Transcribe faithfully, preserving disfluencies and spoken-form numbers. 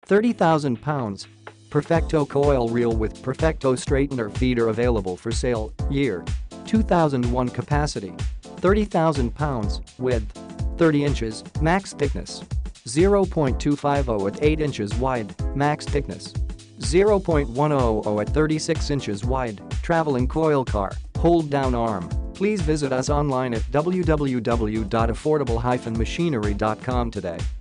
thirty thousand pounds. Perfecto Coil Reel with Perfecto Straightener Feeder available for sale, year two thousand one. Capacity thirty thousand pounds, width thirty inches, max thickness zero point two five zero at eight inches wide, max thickness zero point one zero zero at thirty-six inches wide. Traveling coil car, hold down arm. Please visit us online at w w w dot affordable dash machinery dot com today.